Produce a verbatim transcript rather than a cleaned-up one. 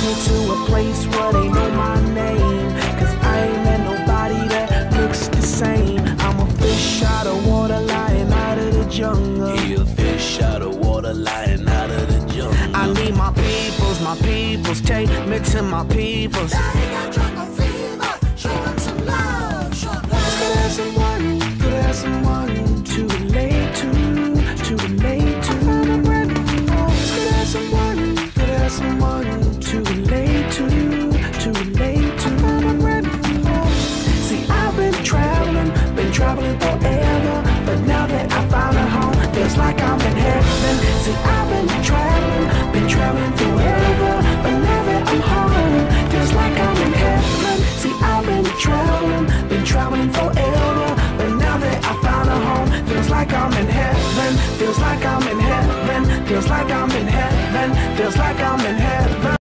me to a place where they know my name. Cause I ain't met nobody that looks the same. I'm a fish out of water lying out of the jungle. He a fish out of water lying out of the jungle. I need my peoples, my peoples, take me to my peoples. Daddy got jungle fever, show him some love, show love. Could have someone, could have someone to relate to, to relate to. Could have someone, could have someone to relate to, to relate to. See, I've been traveling, been traveling forever, but now that I found a home, feels like I'm in heaven. See, I've been traveling.